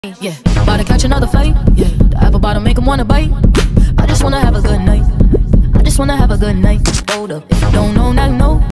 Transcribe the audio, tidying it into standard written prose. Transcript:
Yeah, about to catch another fight. Yeah, the apple bottom make him wanna bite. I just wanna have a good night. I just wanna have a good night. Hold up, if you don't know, now you know.